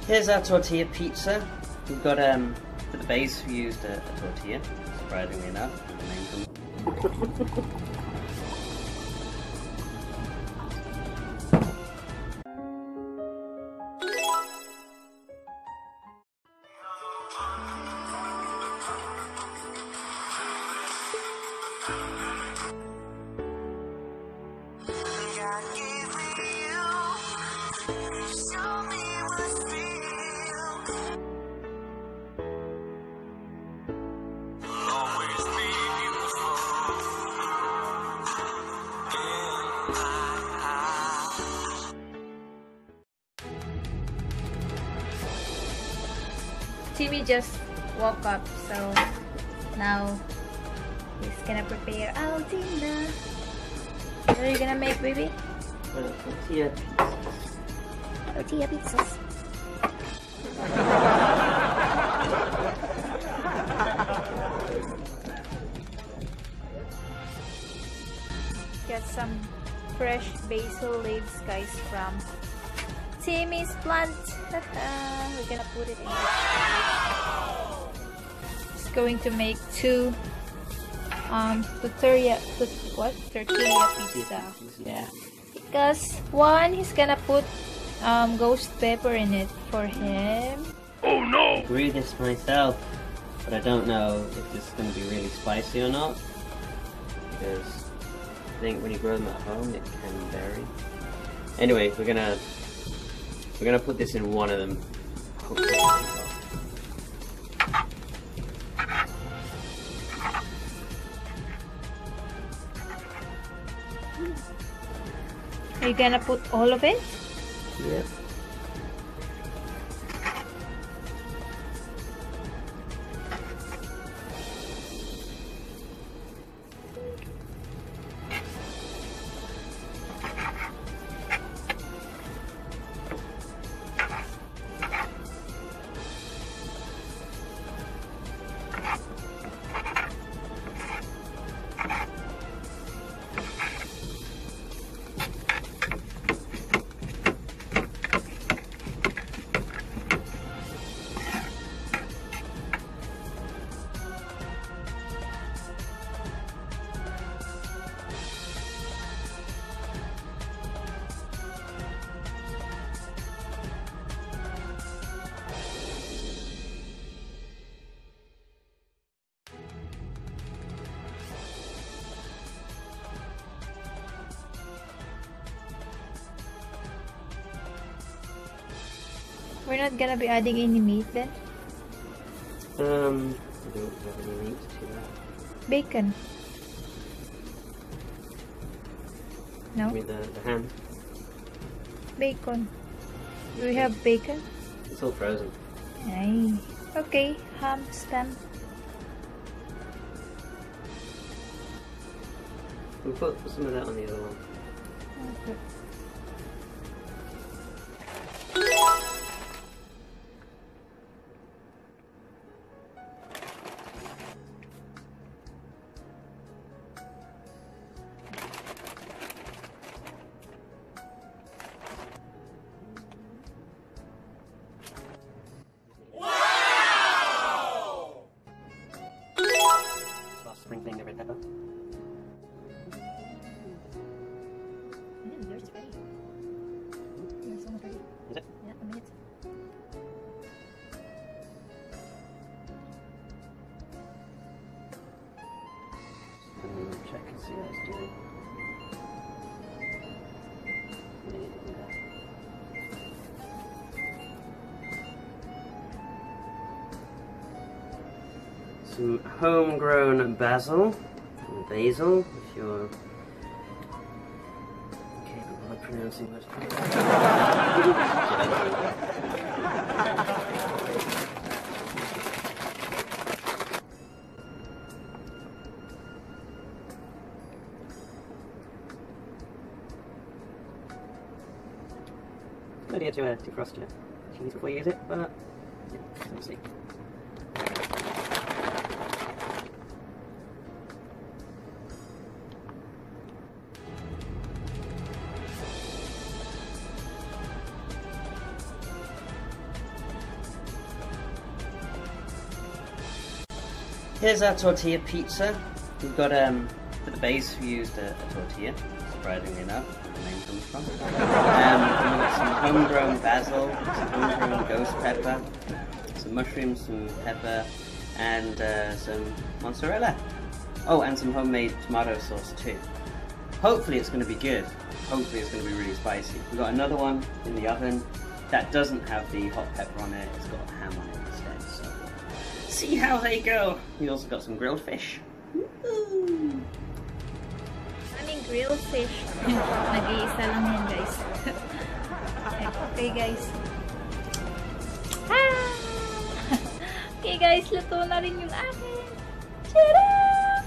Here's our tortilla pizza. We've got for the base we used a tortilla, surprisingly enough. Timmy just woke up, so now he's gonna prepare our dinner. What are you gonna make, baby? Tortilla pizzas. Tortilla pizzas. Got some fresh basil leaves, guys, from Timmy's plant. We're gonna put it in. Just going to make two tortilla pizza. Yeah. Because one he's gonna put ghost pepper in it for him. Oh no! I grew this myself, but I don't know if this is gonna be really spicy or not. Because I think when you grow them at home it can vary. Anyway, we're gonna put this in one of them. Are you gonna put all of it? Yep. We're not gonna be adding any meat then? I don't have any meat to that. Bacon. No? Give me the ham. Bacon. Do we have bacon? It's all frozen. Aye. Okay, ham, stem. We'll put some of that on the other one. Okay. Sprinkling the red pepper. Yours is ready. Yours is almost ready. Is it? Yeah, a minute. Check and see how it's doing. Some homegrown basil, if you're capable of pronouncing that. No idea to defrost your cheese before you use it, but yeah, we'll see. Here's our tortilla pizza. We've got for the base we used a tortilla, surprisingly enough, where the name comes from. And we've got some homegrown basil, some homegrown ghost pepper, some mushrooms, some pepper, and some mozzarella. Oh, and some homemade tomato sauce too. Hopefully it's going to be good. Hopefully it's going to be really spicy. We've got another one in the oven that doesn't have the hot pepper on it. It's got ham on it instead. So see how they go. We also got some grilled fish. Woo! Aming grilled fish. Nag-iisa lang yan, guys. Okay, guys. Ah! Okay, guys. Luto na rin yung akin. Tara!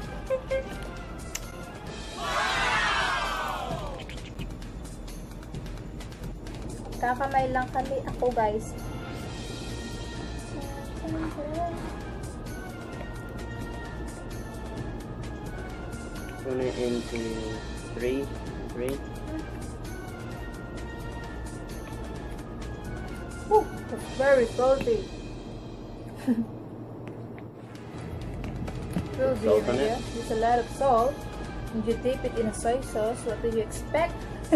Kakamay lang kami ako, guys. Turn it into three. Oh, it's very salty. Salt on it? There's a lot of salt. And you dip it in a soy sauce. What do you expect?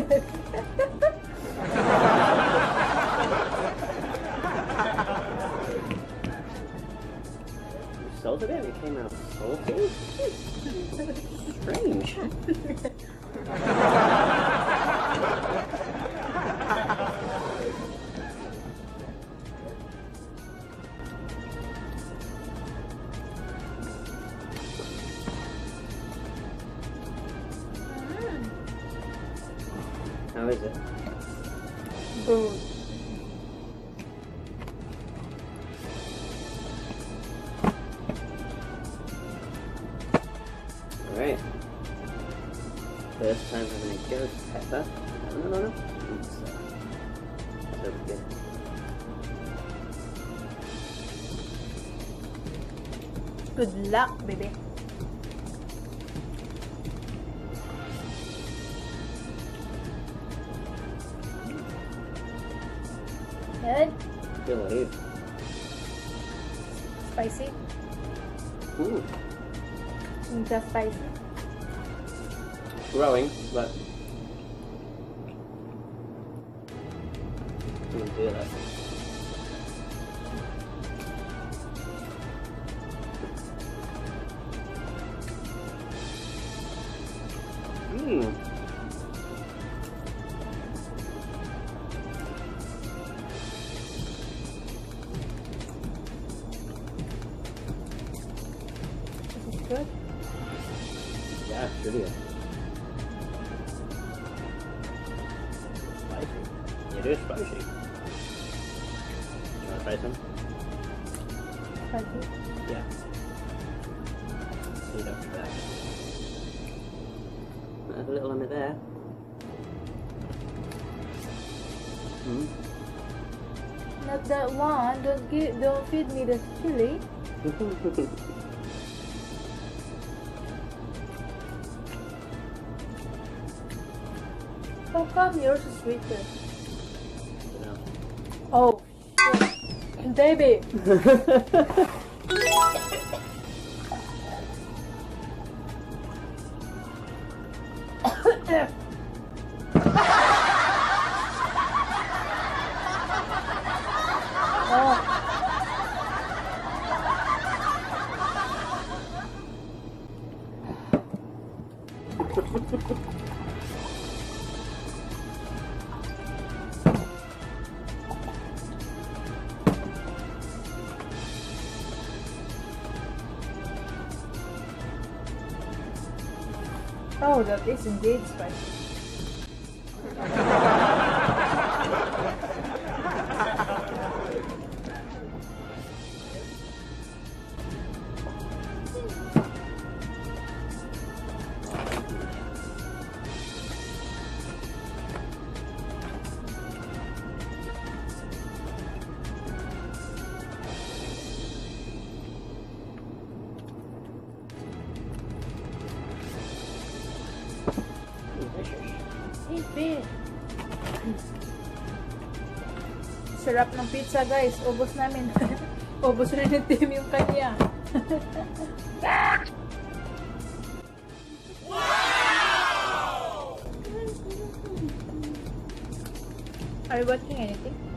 Salted it? It came out salty? Strange. How is it? Good. Alright. First time having a ghost pepper. No. So good. Good luck, baby. Good. Feel it. Spicy. Ooh. Just spicy. Growing, but I can do that. Mmm. This is good. Yeah, it's really good. Spicy. It is spicy. You want to try some? Spicy. Yeah. Heat up for that. There's a little on it there. Mm. Not that one. Don't feed me the chili. How come yours is sweeter? Oh, shit. Baby. Oh, that is indeed spicy. Sarap ng pizza, guys. Ubos namin. Ubus na ni Tim yung kanya. Are you watching anything?